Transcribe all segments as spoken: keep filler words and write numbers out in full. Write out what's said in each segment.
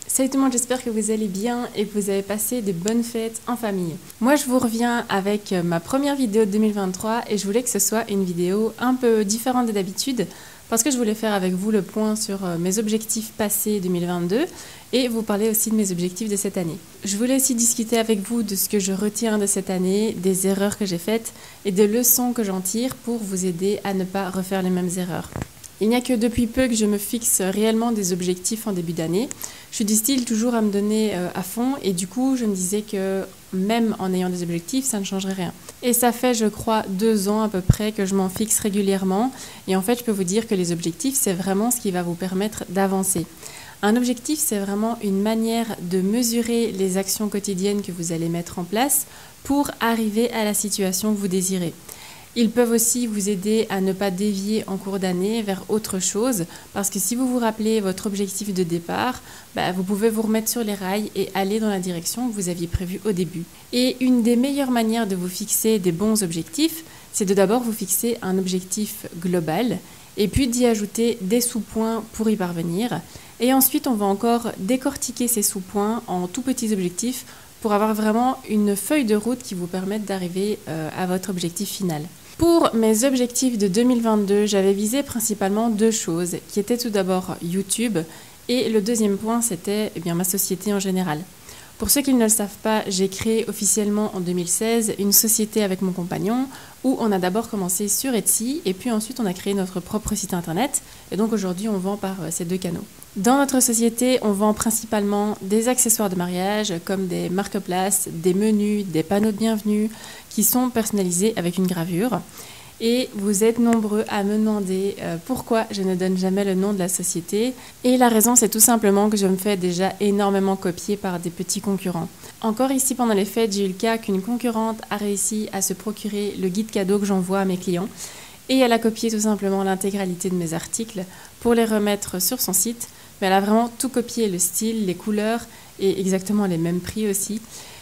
Salut tout le monde, j'espère que vous allez bien et que vous avez passé de bonnes fêtes en famille. Moi je vous reviens avec ma première vidéo de deux mille vingt-trois et je voulais que ce soit une vidéo un peu différente de d'habitude parce que je voulais faire avec vous le point sur mes objectifs passés deux mille vingt-deux et vous parler aussi de mes objectifs de cette année. Je voulais aussi discuter avec vous de ce que je retiens de cette année, des erreurs que j'ai faites et des leçons que j'en tire pour vous aider à ne pas refaire les mêmes erreurs. Il n'y a que depuis peu que je me fixe réellement des objectifs en début d'année. Je suis du style toujours à me donner à fond et du coup je me disais que même en ayant des objectifs ça ne changerait rien. Et ça fait je crois deux ans à peu près que je m'en fixe régulièrement et en fait je peux vous dire que les objectifs c'est vraiment ce qui va vous permettre d'avancer. Un objectif c'est vraiment une manière de mesurer les actions quotidiennes que vous allez mettre en place pour arriver à la situation que vous désirez. Ils peuvent aussi vous aider à ne pas dévier en cours d'année vers autre chose parce que si vous vous rappelez votre objectif de départ, bah, vous pouvez vous remettre sur les rails et aller dans la direction que vous aviez prévue au début. Et une des meilleures manières de vous fixer des bons objectifs, c'est de d'abord vous fixer un objectif global et puis d'y ajouter des sous-points pour y parvenir. Et ensuite, on va encore décortiquer ces sous-points en tout petits objectifs pour avoir vraiment une feuille de route qui vous permette d'arriver euh, à votre objectif final. Pour mes objectifs de deux mille vingt-deux, j'avais visé principalement deux choses, qui étaient tout d'abord YouTube et le deuxième point, c'était eh bien, ma société en général. Pour ceux qui ne le savent pas, j'ai créé officiellement en deux mille seize une société avec mon compagnon où on a d'abord commencé sur Etsy et puis ensuite on a créé notre propre site internet et donc aujourd'hui on vend par ces deux canaux. Dans notre société, on vend principalement des accessoires de mariage comme des marque-places, des menus, des panneaux de bienvenue qui sont personnalisés avec une gravure. Et vous êtes nombreux à me demander euh, pourquoi je ne donne jamais le nom de la société. Et la raison, c'est tout simplement que je me fais déjà énormément copier par des petits concurrents. Encore ici, pendant les fêtes, j'ai eu le cas qu'une concurrente a réussi à se procurer le guide cadeau que j'envoie à mes clients. Et elle a copié tout simplement l'intégralité de mes articles pour les remettre sur son site. Mais elle a vraiment tout copié, le style, les couleurs et exactement les mêmes prix aussi.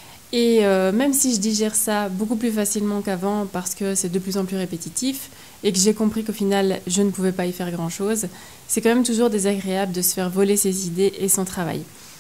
Et euh, même si je digère ça beaucoup plus facilement qu'avant parce que c'est de plus en plus répétitif et que j'ai compris qu'au final je ne pouvais pas y faire grand chose, c'est quand même toujours désagréable de se faire voler ses idées et son travail.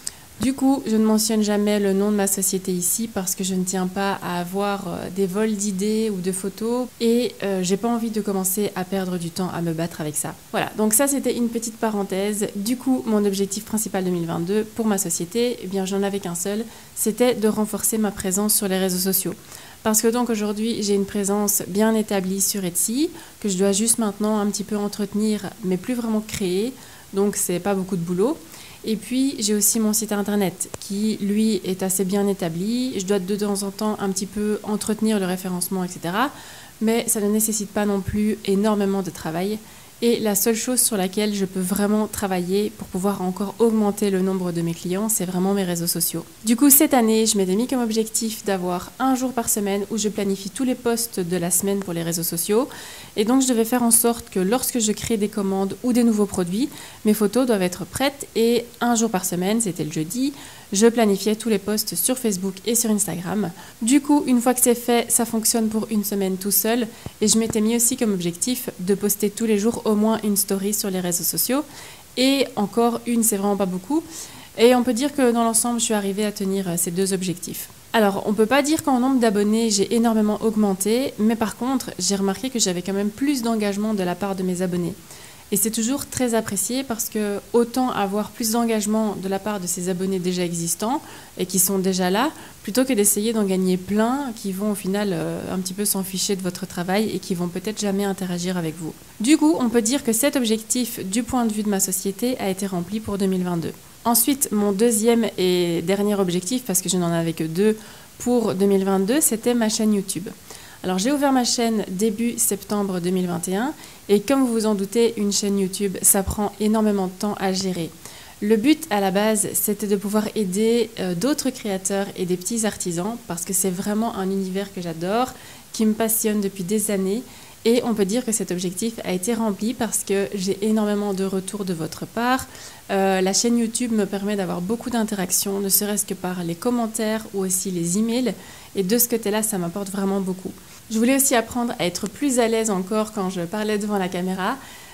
Du coup, je ne mentionne jamais le nom de ma société ici parce que je ne tiens pas à avoir des vols d'idées ou de photos et euh, j'ai pas envie de commencer à perdre du temps à me battre avec ça. Voilà, donc ça c'était une petite parenthèse. Du coup, mon objectif principal deux mille vingt-deux pour ma société, eh bien j'en avais qu'un seul, c'était de renforcer ma présence sur les réseaux sociaux. Parce que donc aujourd'hui, j'ai une présence bien établie sur Etsy que je dois juste maintenant un petit peu entretenir mais plus vraiment créer, donc c'est pas beaucoup de boulot. Et puis, j'ai aussi mon site internet qui, lui, est assez bien établi. Je dois de temps en temps un petit peu entretenir le référencement, et cetera. Mais ça ne nécessite pas non plus énormément de travail. Et la seule chose sur laquelle je peux vraiment travailler pour pouvoir encore augmenter le nombre de mes clients, c'est vraiment mes réseaux sociaux. Du coup, cette année, je m'étais mis comme objectif d'avoir un jour par semaine où je planifie tous les posts de la semaine pour les réseaux sociaux. Et donc, je devais faire en sorte que lorsque je crée des commandes ou des nouveaux produits, mes photos doivent être prêtes. Et un jour par semaine, c'était le jeudi, je planifiais tous les posts sur Facebook et sur Instagram. Du coup, une fois que c'est fait, ça fonctionne pour une semaine tout seul. Et je m'étais mis aussi comme objectif de poster tous les jours au moins une story sur les réseaux sociaux. Et encore une, c'est vraiment pas beaucoup. Et on peut dire que dans l'ensemble, je suis arrivée à tenir ces deux objectifs. Alors, on ne peut pas dire qu'en nombre d'abonnés, j'ai énormément augmenté. Mais par contre, j'ai remarqué que j'avais quand même plus d'engagement de la part de mes abonnés. Et c'est toujours très apprécié parce que autant avoir plus d'engagement de la part de ces abonnés déjà existants et qui sont déjà là, plutôt que d'essayer d'en gagner plein qui vont au final euh, un petit peu s'en ficher de votre travail et qui vont peut-être jamais interagir avec vous. Du coup, on peut dire que cet objectif du point de vue de ma société a été rempli pour deux mille vingt-deux. Ensuite, mon deuxième et dernier objectif, parce que je n'en avais que deux pour deux mille vingt-deux, c'était ma chaîne YouTube. Alors j'ai ouvert ma chaîne début septembre deux mille vingt et un et comme vous vous en doutez, une chaîne YouTube, ça prend énormément de temps à gérer. Le but à la base, c'était de pouvoir aider euh, d'autres créateurs et des petits artisans parce que c'est vraiment un univers que j'adore, qui me passionne depuis des années et on peut dire que cet objectif a été rempli parce que j'ai énormément de retours de votre part. Euh, la chaîne YouTube me permet d'avoir beaucoup d'interactions, ne serait-ce que par les commentaires ou aussi les emails et de ce côté-là, ça m'apporte vraiment beaucoup. Je voulais aussi apprendre à être plus à l'aise encore quand je parlais devant la caméra.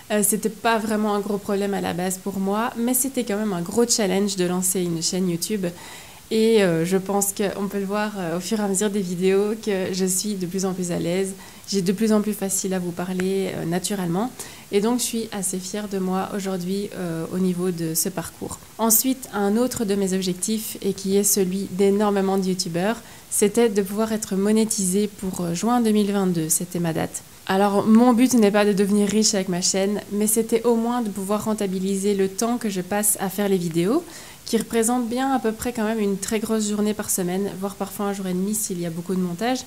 Euh, c'était pas vraiment un gros problème à la base pour moi, mais c'était quand même un gros challenge de lancer une chaîne YouTube. Et euh, je pense qu'on peut le voir euh, au fur et à mesure des vidéos que je suis de plus en plus à l'aise. J'ai de plus en plus facile à vous parler euh, naturellement. Et donc, je suis assez fière de moi aujourd'hui euh, au niveau de ce parcours. Ensuite, un autre de mes objectifs, et qui est celui d'énormément de youtubeurs, c'était de pouvoir être monétisée pour euh, juin deux mille vingt-deux. C'était ma date. Alors, mon but n'est pas de devenir riche avec ma chaîne, mais c'était au moins de pouvoir rentabiliser le temps que je passe à faire les vidéos, qui représente bien à peu près quand même une très grosse journée par semaine, voire parfois un jour et demi s'il y a beaucoup de montage.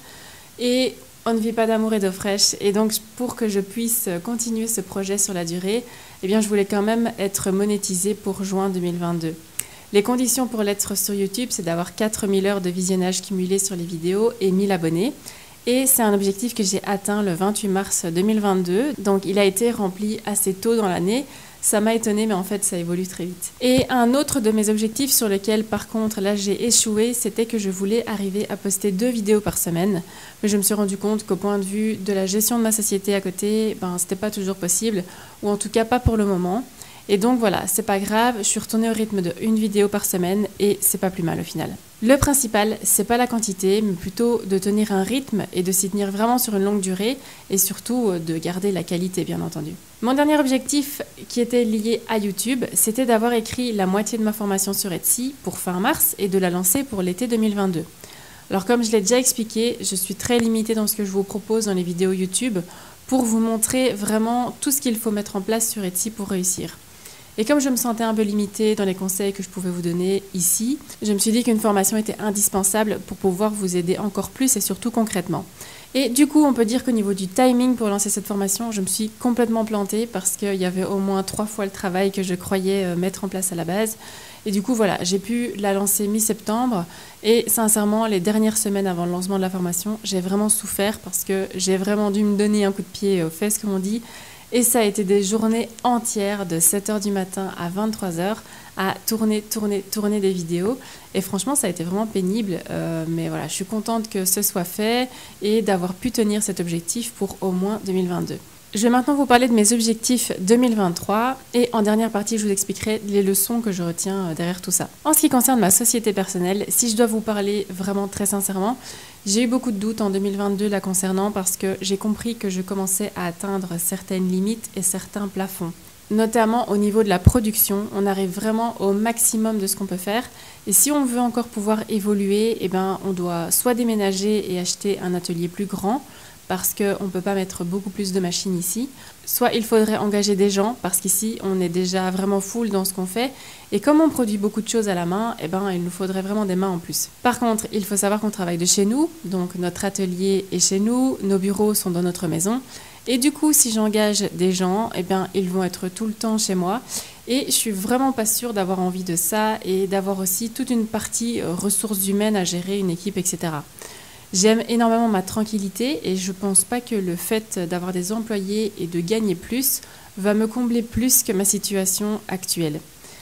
Et on ne vit pas d'amour et d'eau fraîche. Et donc, pour que je puisse continuer ce projet sur la durée, eh bien, je voulais quand même être monétisée pour juin deux mille vingt-deux. Les conditions pour l'être sur YouTube, c'est d'avoir quatre mille heures de visionnage cumulé sur les vidéos et mille abonnés. Et c'est un objectif que j'ai atteint le vingt-huit mars deux mille vingt-deux. Donc, il a été rempli assez tôt dans l'année. Ça m'a étonnée, mais en fait, ça évolue très vite. Et un autre de mes objectifs sur lequel, par contre, là, j'ai échoué, c'était que je voulais arriver à poster deux vidéos par semaine. Mais je me suis rendu compte qu'au point de vue de la gestion de ma société à côté, ben, c'était pas toujours possible, ou en tout cas pas pour le moment. Et donc voilà, c'est pas grave, je suis retournée au rythme de une vidéo par semaine et c'est pas plus mal au final. Le principal, c'est pas la quantité, mais plutôt de tenir un rythme et de s'y tenir vraiment sur une longue durée et surtout de garder la qualité, bien entendu. Mon dernier objectif qui était lié à YouTube, c'était d'avoir écrit la moitié de ma formation sur Etsy pour fin mars et de la lancer pour l'été deux mille vingt-deux. Alors comme je l'ai déjà expliqué, je suis très limitée dans ce que je vous propose dans les vidéos YouTube pour vous montrer vraiment tout ce qu'il faut mettre en place sur Etsy pour réussir. Et comme je me sentais un peu limitée dans les conseils que je pouvais vous donner ici, je me suis dit qu'une formation était indispensable pour pouvoir vous aider encore plus et surtout concrètement. Et du coup, on peut dire qu'au niveau du timing pour lancer cette formation, je me suis complètement plantée parce qu'il y avait au moins trois fois le travail que je croyais mettre en place à la base. Et du coup, voilà, j'ai pu la lancer mi-septembre. Et sincèrement, les dernières semaines avant le lancement de la formation, j'ai vraiment souffert parce que j'ai vraiment dû me donner un coup de pied aux fesses, comme on dit. Et ça a été des journées entières de sept heures du matin à vingt-trois heures à tourner, tourner, tourner des vidéos. Et franchement, ça a été vraiment pénible. Euh, mais voilà, je suis contente que ce soit fait et d'avoir pu tenir cet objectif pour au moins deux mille vingt-deux. Je vais maintenant vous parler de mes objectifs deux mille vingt-trois et en dernière partie, je vous expliquerai les leçons que je retiens derrière tout ça. En ce qui concerne ma société personnelle, si je dois vous parler vraiment très sincèrement, j'ai eu beaucoup de doutes en deux mille vingt-deux la concernant parce que j'ai compris que je commençais à atteindre certaines limites et certains plafonds. Notamment au niveau de la production, on arrive vraiment au maximum de ce qu'on peut faire. Et si on veut encore pouvoir évoluer, eh ben, on doit soit déménager et acheter un atelier plus grand, parce qu'on ne peut pas mettre beaucoup plus de machines ici. Soit il faudrait engager des gens, parce qu'ici, on est déjà vraiment full dans ce qu'on fait. Et comme on produit beaucoup de choses à la main, eh ben, il nous faudrait vraiment des mains en plus. Par contre, il faut savoir qu'on travaille de chez nous. Donc, notre atelier est chez nous, nos bureaux sont dans notre maison. Et du coup, si j'engage des gens, eh bien, ils vont être tout le temps chez moi. Et je suis vraiment pas sûre d'avoir envie de ça et d'avoir aussi toute une partie euh, ressources humaines à gérer, une équipe, et cetera. J'aime énormément ma tranquillité et je pense pas que le fait d'avoir des employés et de gagner plus va me combler plus que ma situation actuelle.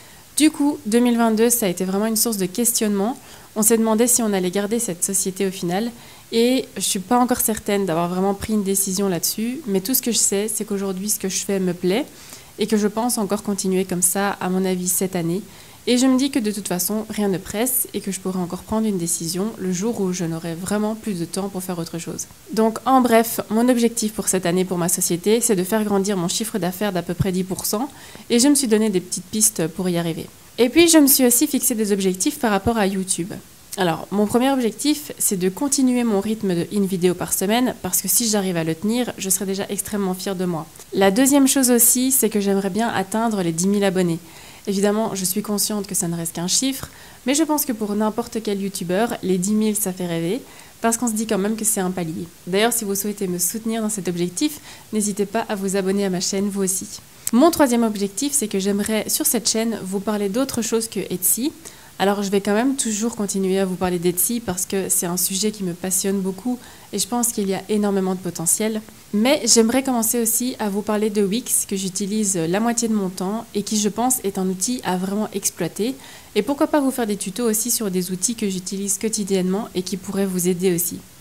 Du coup, deux mille vingt-deux, ça a été vraiment une source de questionnement. On s'est demandé si on allait garder cette société au final et je suis pas encore certaine d'avoir vraiment pris une décision là-dessus, mais tout ce que je sais, c'est qu'aujourd'hui, ce que je fais me plaît et que je pense encore continuer comme ça, à mon avis, cette année. Et je me dis que de toute façon, rien ne presse et que je pourrais encore prendre une décision le jour où je n'aurai vraiment plus de temps pour faire autre chose. Donc en bref, mon objectif pour cette année pour ma société, c'est de faire grandir mon chiffre d'affaires d'à peu près dix pour cent et je me suis donné des petites pistes pour y arriver. Et puis je me suis aussi fixé des objectifs par rapport à YouTube. Alors, mon premier objectif, c'est de continuer mon rythme de une vidéo par semaine parce que si j'arrive à le tenir, je serai déjà extrêmement fière de moi. La deuxième chose aussi, c'est que j'aimerais bien atteindre les dix mille abonnés. Évidemment, je suis consciente que ça ne reste qu'un chiffre, mais je pense que pour n'importe quel youtubeur, les dix mille, ça fait rêver, parce qu'on se dit quand même que c'est un palier. D'ailleurs, si vous souhaitez me soutenir dans cet objectif, n'hésitez pas à vous abonner à ma chaîne, vous aussi. Mon troisième objectif, c'est que j'aimerais, sur cette chaîne, vous parler d'autre chose que Etsy. Alors, je vais quand même toujours continuer à vous parler d'Etsy parce que c'est un sujet qui me passionne beaucoup et je pense qu'il y a énormément de potentiel. Mais j'aimerais commencer aussi à vous parler de Wix, que j'utilise la moitié de mon temps et qui, je pense, est un outil à vraiment exploiter. Et pourquoi pas vous faire des tutos aussi sur des outils que j'utilise quotidiennement et qui pourraient vous aider aussi.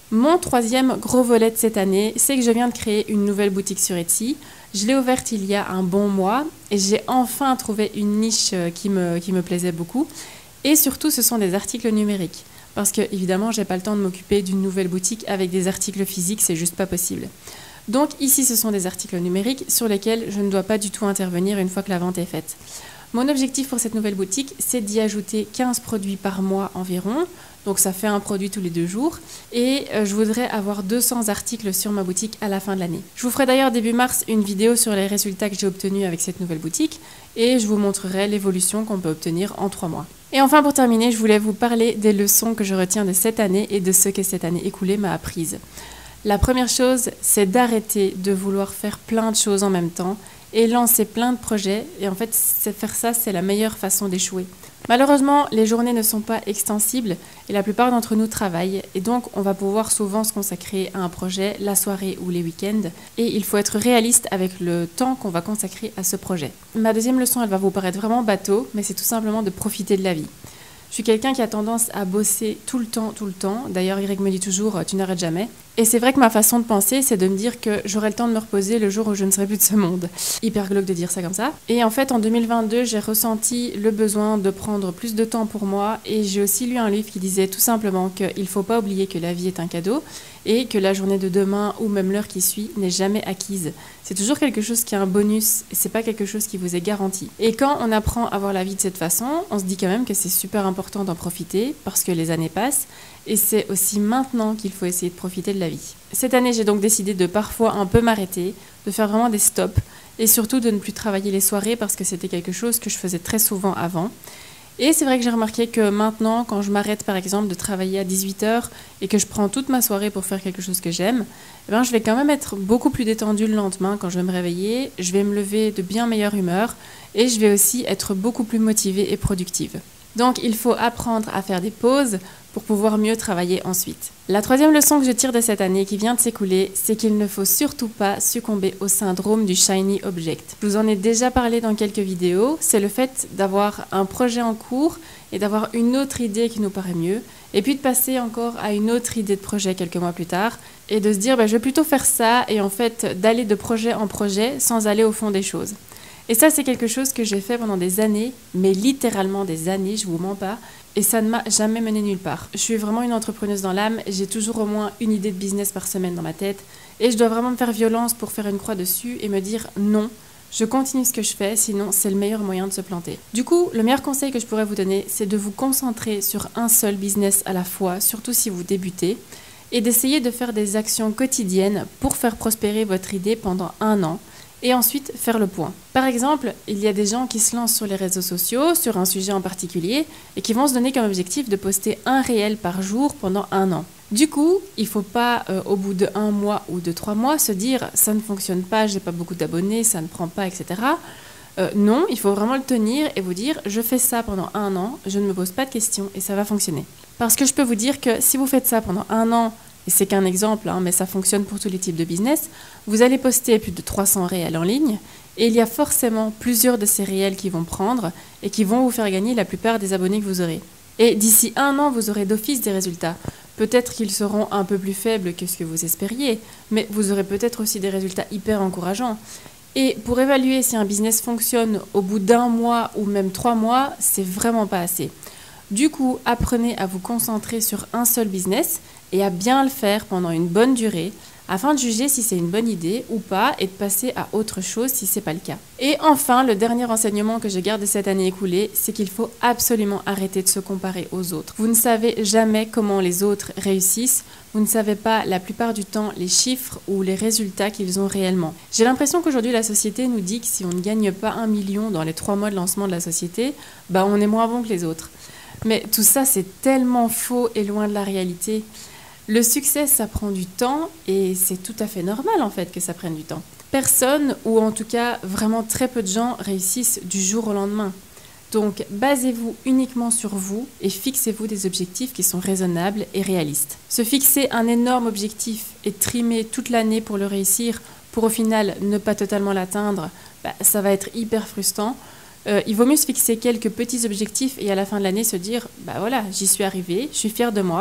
Mon troisième gros volet de cette année, c'est que je viens de créer une nouvelle boutique sur Etsy. Je l'ai ouverte il y a un bon mois et j'ai enfin trouvé une niche qui me, qui me plaisait beaucoup. Et surtout, ce sont des articles numériques. Parce que, évidemment, je n'ai pas le temps de m'occuper d'une nouvelle boutique avec des articles physiques, c'est juste pas possible. Donc ici, ce sont des articles numériques sur lesquels je ne dois pas du tout intervenir une fois que la vente est faite. Mon objectif pour cette nouvelle boutique, c'est d'y ajouter quinze produits par mois environ. Donc ça fait un produit tous les deux jours. Et euh, je voudrais avoir deux cents articles sur ma boutique à la fin de l'année. Je vous ferai d'ailleurs début mars une vidéo sur les résultats que j'ai obtenus avec cette nouvelle boutique. Et je vous montrerai l'évolution qu'on peut obtenir en trois mois. Et enfin, pour terminer, je voulais vous parler des leçons que je retiens de cette année et de ce que cette année écoulée m'a apprises. La première chose, c'est d'arrêter de vouloir faire plein de choses en même temps et lancer plein de projets. Et en fait, faire ça, c'est la meilleure façon d'échouer. Malheureusement, les journées ne sont pas extensibles et la plupart d'entre nous travaillent. Et donc, on va pouvoir souvent se consacrer à un projet la soirée ou les week-ends. Et il faut être réaliste avec le temps qu'on va consacrer à ce projet. Ma deuxième leçon, elle va vous paraître vraiment bateau, mais c'est tout simplement de profiter de la vie. Je suis quelqu'un qui a tendance à bosser tout le temps, tout le temps. D'ailleurs, Eric me dit toujours « tu n'arrêtes jamais ». Et c'est vrai que ma façon de penser, c'est de me dire que j'aurai le temps de me reposer le jour où je ne serai plus de ce monde. Hyper glauque de dire ça comme ça. Et en fait, en deux mille vingt-deux, j'ai ressenti le besoin de prendre plus de temps pour moi. Et j'ai aussi lu un livre qui disait tout simplement qu'il ne faut pas oublier que la vie est un cadeau et que la journée de demain ou même l'heure qui suit n'est jamais acquise. C'est toujours quelque chose qui est un bonus et c'est pas quelque chose qui vous est garanti. Et quand on apprend à voir la vie de cette façon, on se dit quand même que c'est super important d'en profiter parce que les années passent. Et c'est aussi maintenant qu'il faut essayer de profiter de la vie. Cette année, j'ai donc décidé de parfois un peu m'arrêter, de faire vraiment des stops et surtout de ne plus travailler les soirées parce que c'était quelque chose que je faisais très souvent avant. Et c'est vrai que j'ai remarqué que maintenant, quand je m'arrête par exemple de travailler à dix-huit heures et que je prends toute ma soirée pour faire quelque chose que j'aime, eh ben, je vais quand même être beaucoup plus détendue le lendemain quand je vais me réveiller, je vais me lever de bien meilleure humeur et je vais aussi être beaucoup plus motivée et productive. Donc il faut apprendre à faire des pauses pour pouvoir mieux travailler ensuite. La troisième leçon que je tire de cette année qui vient de s'écouler, c'est qu'il ne faut surtout pas succomber au syndrome du shiny object. Je vous en ai déjà parlé dans quelques vidéos, c'est le fait d'avoir un projet en cours et d'avoir une autre idée qui nous paraît mieux, et puis de passer encore à une autre idée de projet quelques mois plus tard, et de se dire bah, je vais plutôt faire ça, et en fait d'aller de projet en projet sans aller au fond des choses. Et ça, c'est quelque chose que j'ai fait pendant des années, mais littéralement des années, je vous mens pas, et ça ne m'a jamais mené nulle part. Je suis vraiment une entrepreneuse dans l'âme, j'ai toujours au moins une idée de business par semaine dans ma tête, et je dois vraiment me faire violence pour faire une croix dessus et me dire non, je continue ce que je fais, sinon c'est le meilleur moyen de se planter. Du coup, le meilleur conseil que je pourrais vous donner, c'est de vous concentrer sur un seul business à la fois, surtout si vous débutez, et d'essayer de faire des actions quotidiennes pour faire prospérer votre idée pendant un an, et ensuite faire le point. Par exemple, il y a des gens qui se lancent sur les réseaux sociaux, sur un sujet en particulier, et qui vont se donner comme objectif de poster un réel par jour pendant un an. Du coup, il ne faut pas, euh, au bout de un mois ou de trois mois, se dire « ça ne fonctionne pas, j'ai pas beaucoup d'abonnés, ça ne prend pas, et cetera » Euh, non, il faut vraiment le tenir et vous dire « je fais ça pendant un an, je ne me pose pas de questions et ça va fonctionner ». Parce que je peux vous dire que si vous faites ça pendant un an, et c'est qu'un exemple, hein, mais ça fonctionne pour tous les types de business, vous allez poster plus de trois cents réels en ligne et il y a forcément plusieurs de ces réels qui vont prendre et qui vont vous faire gagner la plupart des abonnés que vous aurez. Et d'ici un an, vous aurez d'office des résultats. Peut-être qu'ils seront un peu plus faibles que ce que vous espériez, mais vous aurez peut-être aussi des résultats hyper encourageants. Et pour évaluer si un business fonctionne au bout d'un mois ou même trois mois, c'est vraiment pas assez. Du coup, apprenez à vous concentrer sur un seul business et à bien le faire pendant une bonne durée afin de juger si c'est une bonne idée ou pas et de passer à autre chose si c'est pas le cas. Et enfin, le dernier enseignement que je garde de cette année écoulée, c'est qu'il faut absolument arrêter de se comparer aux autres. Vous ne savez jamais comment les autres réussissent, vous ne savez pas la plupart du temps les chiffres ou les résultats qu'ils ont réellement. J'ai l'impression qu'aujourd'hui la société nous dit que si on ne gagne pas un million dans les trois mois de lancement de la société, bah on est moins bon que les autres. Mais tout ça, c'est tellement faux et loin de la réalité. Le succès, ça prend du temps et c'est tout à fait normal en fait que ça prenne du temps. Personne, ou en tout cas vraiment très peu de gens, réussissent du jour au lendemain. Donc basez-vous uniquement sur vous et fixez-vous des objectifs qui sont raisonnables et réalistes. Se fixer un énorme objectif et trimer toute l'année pour le réussir, pour au final ne pas totalement l'atteindre, bah, ça va être hyper frustrant. Euh, il vaut mieux se fixer quelques petits objectifs et à la fin de l'année se dire « bah voilà, j'y suis arrivée, je suis fière de moi,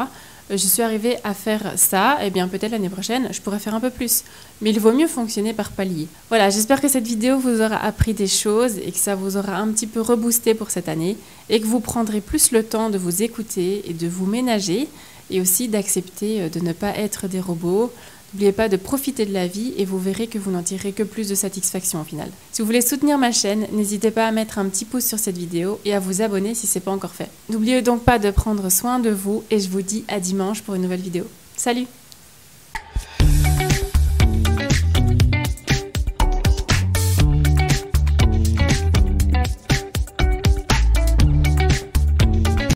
je suis arrivée à faire ça, et bien peut-être l'année prochaine, je pourrais faire un peu plus. Mais il vaut mieux fonctionner par palier. Voilà, j'espère que cette vidéo vous aura appris des choses et que ça vous aura un petit peu reboosté pour cette année et que vous prendrez plus le temps de vous écouter et de vous ménager et aussi d'accepter de ne pas être des robots. N'oubliez pas de profiter de la vie et vous verrez que vous n'en tirerez que plus de satisfaction au final. Si vous voulez soutenir ma chaîne, n'hésitez pas à mettre un petit pouce sur cette vidéo et à vous abonner si ce n'est pas encore fait. N'oubliez donc pas de prendre soin de vous et je vous dis à dimanche pour une nouvelle vidéo. Salut!